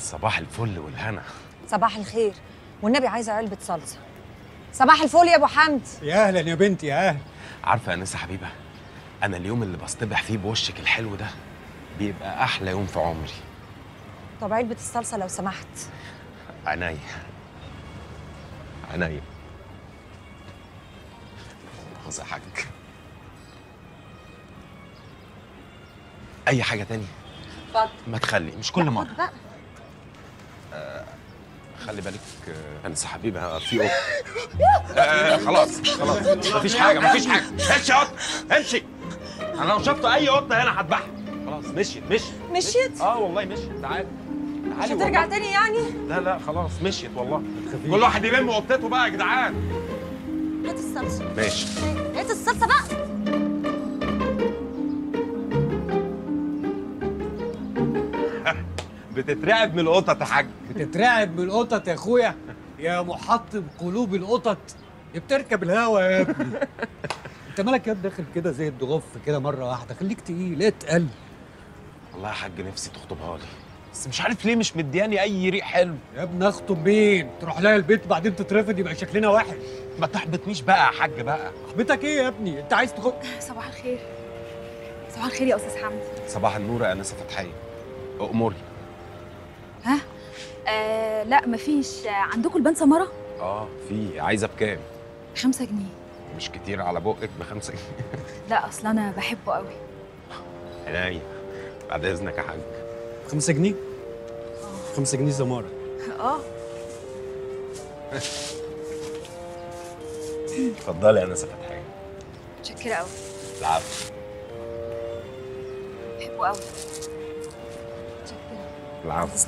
صباح الفل والهنا. صباح الخير، والنبي عايزه علبه صلصه. صباح الفل يا ابو حمد. يا اهلا يا بنتي يا اهلا. عارفه يا انسه حبيبه، انا اليوم اللي بصطبح فيه بوشك الحلو ده بيبقى احلى يوم في عمري. طب علبه الصلصه لو سمحت. عينيا عينيا. خذ يا حاج. اي حاجه تانية؟ اتفضل. ما تخلي، مش كل مره. بقى. خلي بالك انسه حبيبه، في قط. خلاص خلاص، مفيش حاجه مفيش حاجه. امشي يا قط امشي. انا لو شفت اي قطه هنا هذبحها. خلاص مشيت. مشيت؟ والله مشيت. تعالي مش هترجع تاني يعني؟ لا خلاص مشيت والله. كل واحد يلم قطته بقى يا جدعان. هات الصلصه. ماشي. هات الصلصه بقى. بتترعب من القطط يا حاج. بتترعب من القطط يا اخويا؟ يا محطم قلوب القطط، بتركب الهوا يا ابني. انت مالك يا ابني داخل كده زي الضغف كده مره واحده؟ خليك تقيل، اتقل. والله يا حاج نفسي تخطبها لي، بس مش عارف ليه مش مدياني اي ريق حلو. يا ابني اخطب مين؟ تروح لها البيت بعدين تترفض يبقى شكلنا وحش. ما تحبطنيش بقى يا حاج بقى. احبتك ايه يا ابني؟ انت عايز تخط؟ صباح الخير. صباح الخير يا استاذ حمدي. صباح النور يا انسه فتحيه. اموري. ها؟ لا مفيش. عندكم البان سمره؟ في. عايزه بكام؟ 5 جنيه. مش كتير على بقك ب5 جنيه؟ لا اصل انا بحبه قوي. عينيا. بعد اذنك يا حاج. 5 جنيه؟ 5 جنيه زماره. اتفضلي يا انسه فتحيه. متشكره قوي. العفو. بحبه قوي. متشكره. العفو.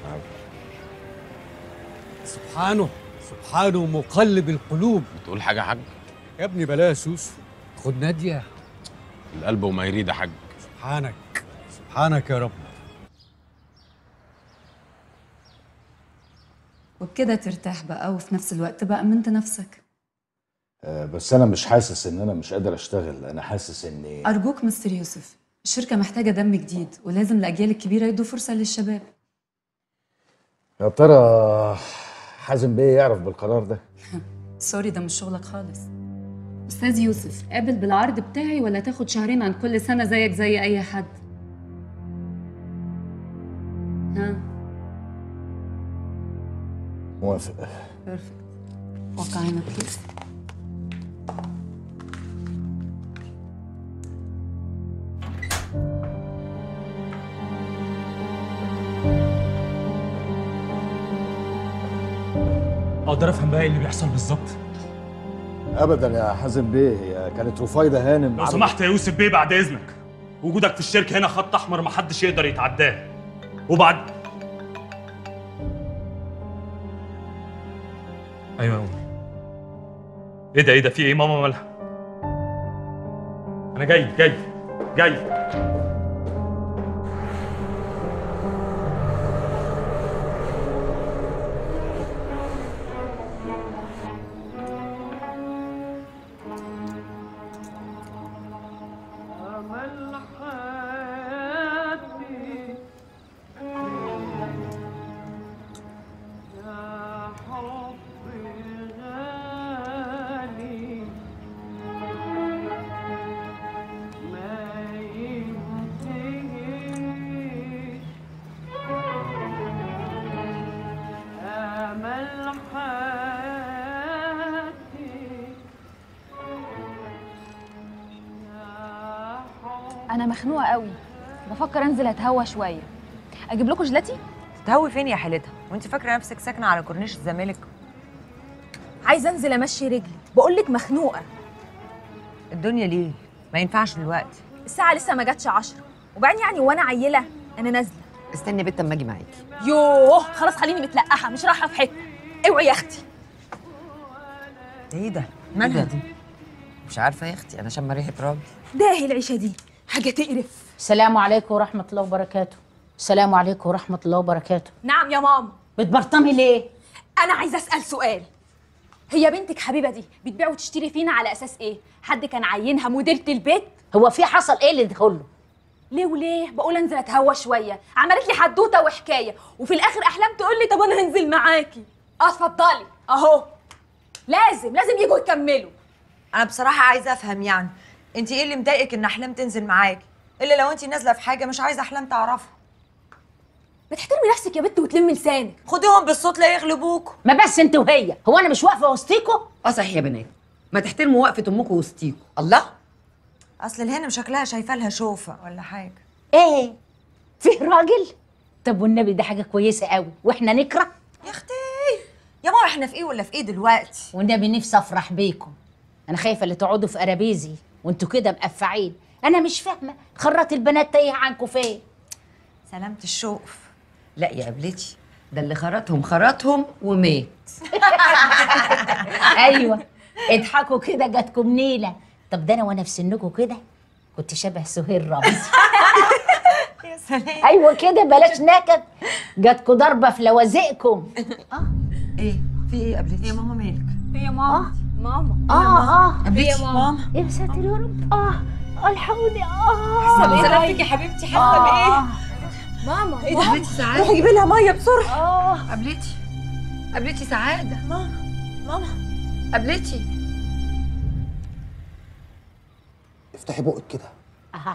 سبحانه مقلب القلوب. بتقول حاجه يا حاج؟ يا ابني بلاش سوسو، خد ناديه. القلب وما يريد يا حاج. سبحانك يا رب. وبكده ترتاح بقى، وفي نفس الوقت بقى أمنت نفسك. بس أنا مش حاسس إن أنا مش قادر أشتغل، أنا حاسس إني أرجوك مستر يوسف، الشركة محتاجة دم جديد، ولازم الأجيال الكبيرة يدوا فرصة للشباب. يا ترى حازم بيه يعرف بالقرار ده؟ سوري، ده مش شغلك خالص. أستاذ يوسف، قابل بالعرض بتاعي ولا تاخد شهرين عن كل سنة زيك زي أي حد؟ ها؟ موافق. بيرفكت. وقع هنا بليز. اقدر افهم بقى ايه اللي بيحصل بالظبط؟ أبدا يا حازم بيه، هي كانت رفايدة هانم. لو سمحت يا يوسف بيه بعد اذنك، وجودك في الشركه هنا خط احمر محدش يقدر يتعداه. وبعد ايوه يا أمي. ايه ده في ايه؟ ماما مالها؟ انا جاي. انا مخنوقه قوي، بفكر انزل اتهوى شويه. اجيب لكم جلاتي؟ تهوي فين يا حيلتها؟ وانت فاكره نفسك ساكنه على كورنيش الزمالك؟ عايزه انزل امشي رجلي، بقول لك مخنوقه. الدنيا ليه؟ ما ينفعش دلوقتي. الساعه لسه ما جاتش 10، وبعدين يعني وانا عيله انا نازله. استني بنت اما اجي معاكي. يوه خلاص خليني متلقحه، مش رايحه في حته. اوعي يا اختي. ايه ده؟ مالها دي؟ مش عارفه يا اختي، انا شامه ريحه راجل. ده ايه العيشه دي؟ حاجه تقرف. السلام عليكم ورحمه الله وبركاته. السلام عليكم ورحمه الله وبركاته. نعم يا ماما. بتبرطمي ليه؟ انا عايزه اسال سؤال. هي بنتك حبيبه دي بتبيع وتشتري فينا على اساس ايه؟ حد كان عينها مديره البيت؟ هو في حصل ايه اللي دخله؟ ليه وليه؟ بقول انزل اتهوى شويه، عملت لي حدوته وحكايه، وفي الاخر احلام تقول لي طب انا هنزل معاكي. اتفضلي اهو. لازم يجوا يكملوا. انا بصراحه عايزه افهم، يعني انت ايه اللي مضايقك ان احلام تنزل معاكي؟ الا لو انت نازله في حاجه مش عايزه احلام تعرفها. ما تحترمي نفسك يا بت وتلمي لسانك. خديهم بالصوت لا يغلبوكوا. ما بس انت وهي، هو انا مش واقفه وسطيكوا؟ صحيح يا بنات، ما تحترموا وقفه امكم وسطيكوا. الله، اصل الهنا شكلها شايفه لها شوفه ولا حاجه. ايه؟ فيه راجل؟ طب والنبي ده حاجه كويسه قوي، واحنا نكره؟ يا اختي يا ماما احنا في ايه ولا في ايه دلوقتي؟ والنبي نفسي افرح بيكم. انا خايفه اللي تقعدوا في قرابيزي وانتوا كده مقفعين. انا مش فاهمه خرات البنات تايه عنكم فين؟ سلامة الشوف. لا يا قبلتي، ده اللي خرطهم ومات. ايوه اضحكوا كده جاتكم نيله. طب ده انا وانا في سنكم كده كنت شبه سهير رمزي. يا سلام. ايوه كده بلاش نكد، جاتكم ضربه في لوازقكم. ايه في ايه يا قبلتي؟ يا ماما مالك؟ هي ماما. ماما. قبلتي يا ماما. يا ساتر يا رب. الحقوني. سلامتك يا حبيبتي، حاسه بايه؟ ماما. ايه ده؟ قبلتي سعاده. روحي جيبي لها ميه بسرعه. قبلتي سعاده. ماما قبلتي افتحي بقك كده. اها.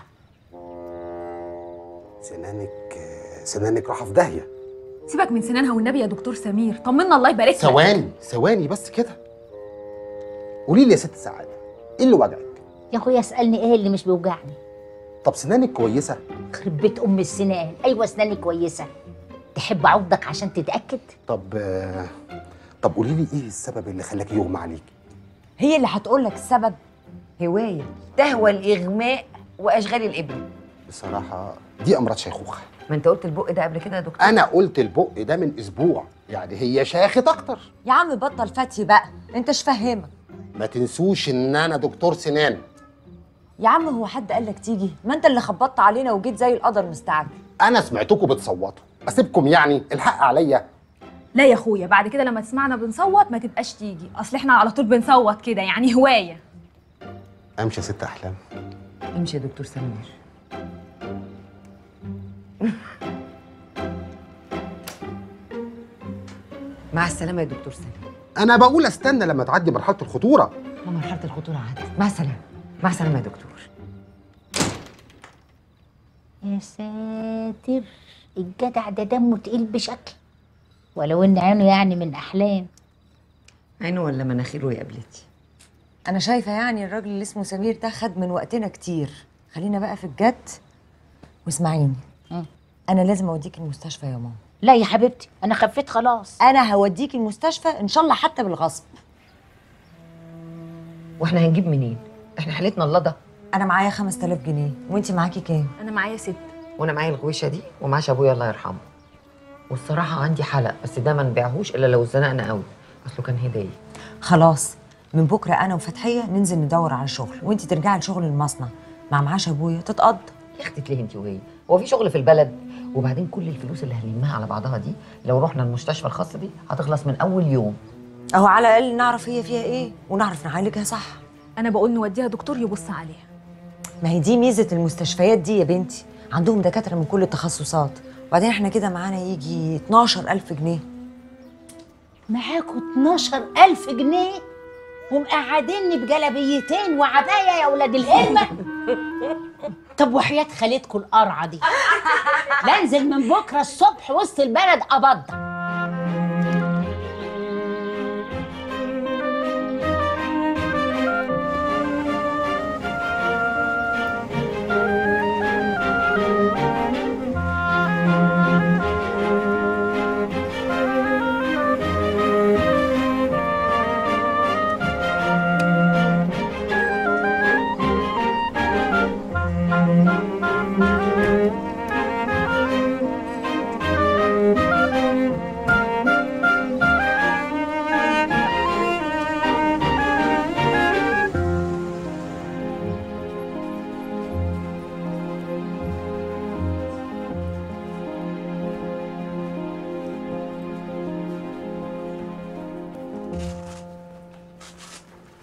سنانك رايحه في داهيه. سيبك من سنانها والنبي يا دكتور سمير، طمنا الله يبارك لك. ثواني بس كده. قولي لي يا ست سعاده، ايه اللي وجعك؟ يا اخويا اسالني ايه اللي مش بيوجعني؟ طب سنانك كويسه؟ خرب بيت ام السنان. ايوه اسناني كويسه. تحب اعضك عشان تتاكد؟ طب قولي لي ايه السبب اللي خلاكي يغمى عليكي؟ هي اللي هتقول لك السبب. هوايه تهوى الاغماء واشغال الابن. بصراحه دي امراض شيخوخه. ما انت قلت البق ده قبل كده يا دكتور. انا قلت البق ده من اسبوع، يعني هي شاخت اكتر. يا عم بطل فتي بقى، انتش فاهمك. ما تنسوش ان انا دكتور سنان. يا عم هو حد قال لك تيجي؟ ما انت اللي خبطت علينا وجيت زي القدر مستعجل. انا سمعتكم بتصوتوا، اسيبكم يعني؟ الحق عليا. لا يا اخويا، بعد كده لما تسمعنا بنصوت ما تبقاش تيجي، اصل احنا على طول بنصوت كده، يعني هوايه. امشي يا ست احلام. امشي يا دكتور سمير. مع السلامه يا دكتور سمير. انا بقول استنى لما تعدي مرحله الخطوره. ما مرحله الخطوره عدت. مع السلامه. مع السلامه يا دكتور. يا ساتر، الجدع ده دمه تقيل بشكل، ولو ان عينه يعني من احلام. عينه ولا مناخيره يا قبلتي؟ انا شايفه يعني الراجل اللي اسمه سمير ده خد من وقتنا كتير. خلينا بقى في الجد واسمعيني. انا لازم اوديك المستشفى يا ماما. لا يا حبيبتي انا خفيت خلاص. انا هوديك المستشفى ان شاء الله حتى بالغصب. واحنا هنجيب منين؟ احنا حالتنا اللضه. انا معايا 5000 جنيه وانتي معاكي كام؟ انا معايا 6. وانا معايا الغويشه دي ومعاش ابويا الله يرحمه. والصراحه عندي حلق بس ده ما نبيعهوش الا لو اتزنقنا قوي، اصله كان هديه. خلاص من بكره انا وفتحيه ننزل ندور على شغل وانتي ترجعي لشغل المصنع مع معاش ابويا تتقضى. يا اختي ليه انت وهي؟ هو في شغل في البلد؟ وبعدين كل الفلوس اللي هنلمها على بعضها دي لو رحنا المستشفى الخاصه دي هتخلص من اول يوم. اهو على الاقل نعرف هي فيها ايه ونعرف نعالجها صح. انا بقول نوديها دكتور يبص عليها. ما هي دي ميزه المستشفيات دي يا بنتي، عندهم دكاتره من كل التخصصات. وبعدين احنا كده معانا يجي 12000 جنيه. معاكوا 12000 جنيه ومقعديني بجلبيتين وعبايه يا ولاد الهمه؟ طب وحياه خالتكم القرعه دي لا انزل من بكره الصبح وسط البلد ابضع.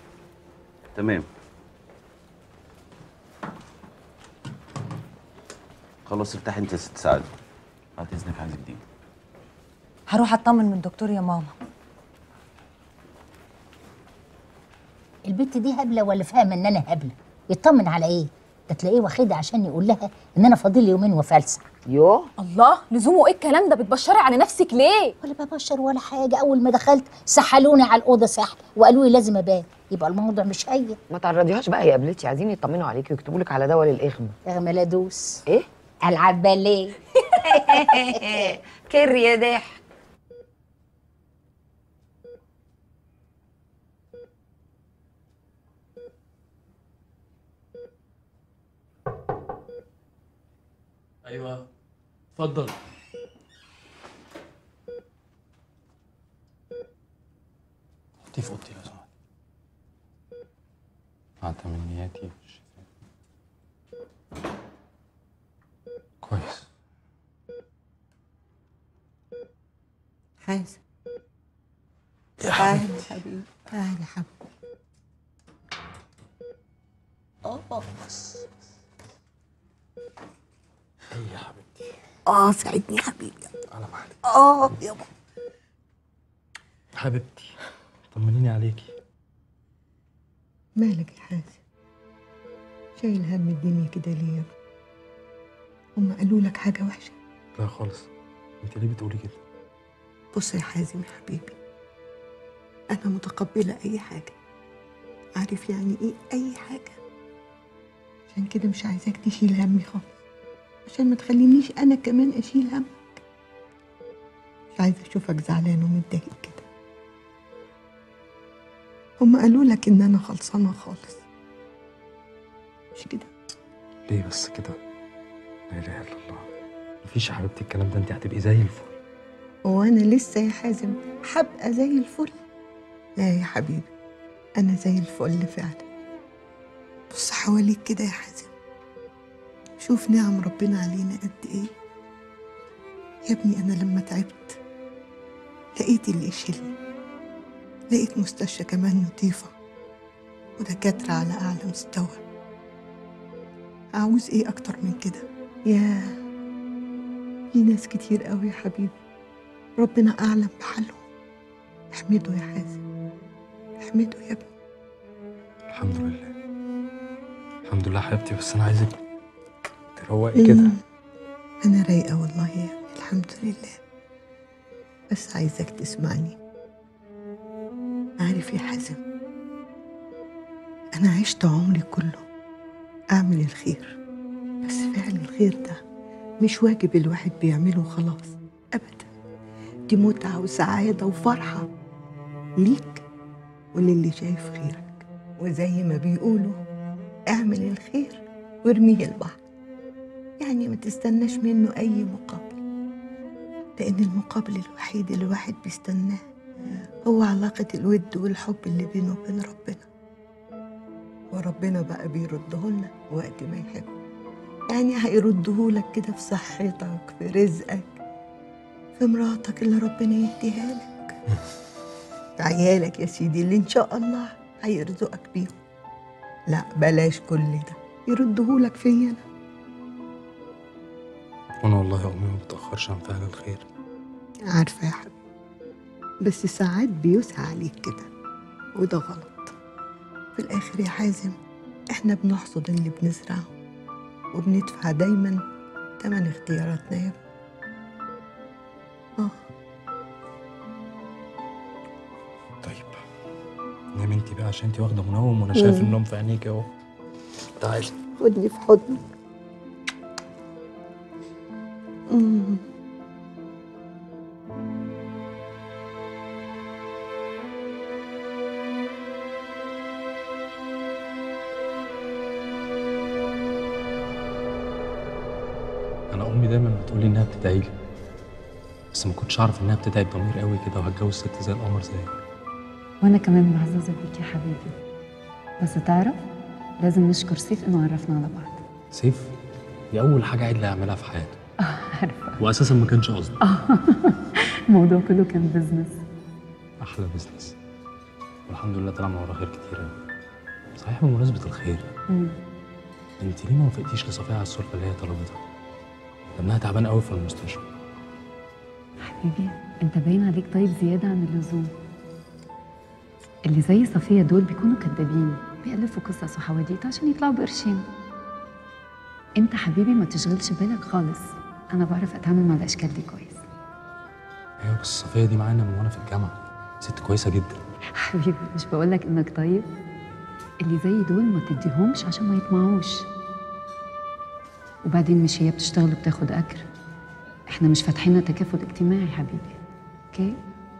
تمام. خلاص ارتاحي انت يا ست سعاده. بعد اذنك عايزك دي. هروح اطمن من الدكتور يا ماما. البت دي هبله ولا فاهمه ان انا هبله؟ يطمن على ايه؟ ده تلاقيه واخدها عشان يقول لها ان انا فاضل لي يومين وفلسع. يوه الله، لزومه ايه الكلام ده؟ بتبشري على نفسك ليه؟ ولا ببشر ولا حاجه، اول ما دخلت سحلوني على الاوضه سحل وقالوا لي لازم ابات، يبقى الموضوع مش هين. ما تعرضيهاش بقى يا قبلتي، عايزين يطمنوا عليكي ويكتبوا لك على دواء للاغمى. اغمى لا ادوس. ايه؟ العب باليه. كر يا ضحك. ايوه اتفضل. حطيه في اوضتي لو سمحت. مع تمنياتي والشفاء. كويس. حازم يا حبيبي حبيبي تعالى يا حبيبي. بص هي يا حبيبتي. ساعدني يا حبيبي. على مهلك. يابا حبيبتي طمنيني عليكي. مالك يا حازم؟ شايل هم الدنيا كده ليه يا ابني؟ هما قالوا لك حاجة وحشة؟ لا خالص، انت ليه بتقولي كده؟ بص يا حازم يا حبيبي، أنا متقبلة أي حاجة، عارف يعني إيه أي حاجة، عشان كده مش عايزاك تشيل همي خالص، عشان ما تخلينيش أنا كمان أشيل همك. مش عايزة أشوفك زعلان ومتضايق كده. هما قالوا لك إن أنا خلصانة خالص، مش كده؟ ليه بس كده؟ لا اله الا الله. مفيش يا حبيبتي الكلام ده، انت هتبقي زي الفل. هو أنا لسه يا حازم هبقى زي الفل؟ لا يا حبيبي، أنا زي الفل فعلا. بص حواليك كده يا حازم، شوف نعم ربنا علينا قد إيه. يا ابني أنا لما تعبت لقيت اللي يشيلني، لقيت مستشفى كمان نظيفة ودكاترة على أعلى مستوى. أعوز إيه أكتر من كده؟ ياه، في ناس كتير قوي يا حبيبي ربنا أعلم بحالهم. احمده يا حازم، احمده يا ابني. الحمد لله الحمد لله حبيبتي، بس انا عايزك تروقي كده. أنا رايقة والله يا ابني الحمد لله، بس عايزك تسمعني. عارف يا حازم، أنا عشت عمري كله أعمل الخير، بس فعل الخير ده مش واجب الواحد بيعمله خلاص أبدا. دي متعة وسعادة وفرحة ليك وللي شايف خيرك، وزي ما بيقولوا اعمل الخير وارميه البحر، يعني ما تستناش منه أي مقابل، لأن المقابل الوحيد اللي الواحد بيستناه هو علاقة الود والحب اللي بينه وبين ربنا، وربنا بقى بيردهولنا وقت ما يحب. يعني هيردهولك كده في صحتك، في رزقك، في مراتك اللي ربنا يديها لك، في عيالك يا سيدي اللي إن شاء الله هيرزقك بيهم. لا بلاش كل ده، يردهولك فيا أنا. وانا والله يا امي ما بتاخرش عن فعل الخير. عارفة يا حبيبي، بس ساعات بيسعى عليك كده وده غلط. في الآخر يا حازم احنا بنحصد اللي بنزرعه، وبندفع دايما تمن اختياراتنا يا ابني. طيب نامي انت بقى عشان انت واخده منوم، وانا شايف النوم في عينيك اهو. تعالي خدني في حضنك. انا امي دايما بتقولي انها بتدعي لي، بس ما كنتش اعرف انها بتدعي بضمير قوي كده وهتجوز ست زي القمر زيك. وانا كمان معززه بيك يا حبيبي، بس تعرف لازم نشكر سيف انه عرفنا على بعض. سيف دي اول حاجه عدل يعملها في حياته. عارفه. واساسا ما كانش قصدي. الموضوع كله كان بزنس. احلى بزنس، والحمد لله طلعنا ورا خير كتير قوي. صحيح بمناسبه الخير، انت ليه ما وافقتيش لصفية على السلفه اللي هي طلبتها؟ ابنها تعبان قوي في المستشفى. حبيبي انت باين عليك طيب زياده عن اللزوم. اللي زي صفيه دول بيكونوا كدابين، بيألفوا قصص وحواديت عشان يطلعوا بقرشين. انت حبيبي ما تشغلش بالك خالص، انا بعرف اتعامل مع الاشكال دي كويس. ايوه بس صفيه دي معانا من وانا في الجامعه، ست كويسه جدا. حبيبي مش بقولك انك طيب؟ اللي زي دول ما تديهمش عشان ما يطمعوش. وبعدين مش هي بتشتغل وبتاخد اجر؟ احنا مش فاتحين تكافل اجتماعي حبيبي، اوكي؟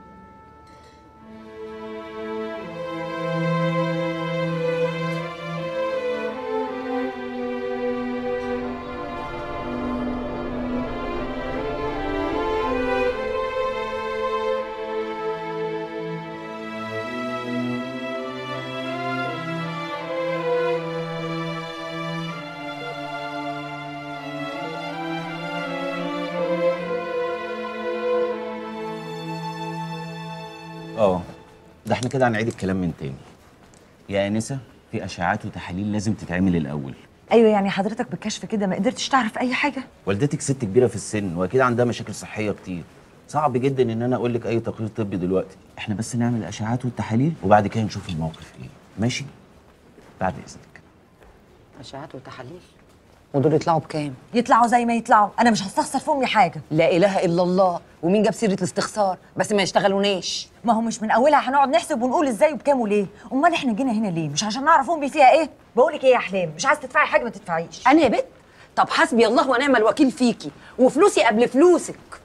ده احنا كده هنعيد الكلام من تاني. يا انسه في اشعاعات وتحاليل لازم تتعمل الاول. ايوه يعني حضرتك بالكشف كده ما قدرتش تعرف اي حاجه؟ والدتك ست كبيره في السن واكيد عندها مشاكل صحيه كتير، صعب جدا ان انا اقول لك اي تقرير طبي دلوقتي. احنا بس نعمل الاشعاعات والتحاليل وبعد كده نشوف الموقف ايه، ماشي؟ بعد اذنك. اشعاعات وتحاليل؟ ودول يطلعوا بكام؟ يطلعوا زي ما يطلعوا، انا مش هستخسر في امي حاجه. لا اله الا الله، ومين جاب سيره الاستخسار؟ بس ما يشتغلوناش. ما هو مش من اولها هنقعد نحسب ونقول ازاي وبكام وليه. امال احنا جينا هنا ليه؟ مش عشان نعرف امي فيها ايه؟ بقول لك ايه يا احلام، مش عايز تدفعي حاجه ما تدفعيش. انا يا بت؟ طب حسبي الله ونعم الوكيل فيكي، وفلوسي قبل فلوسك.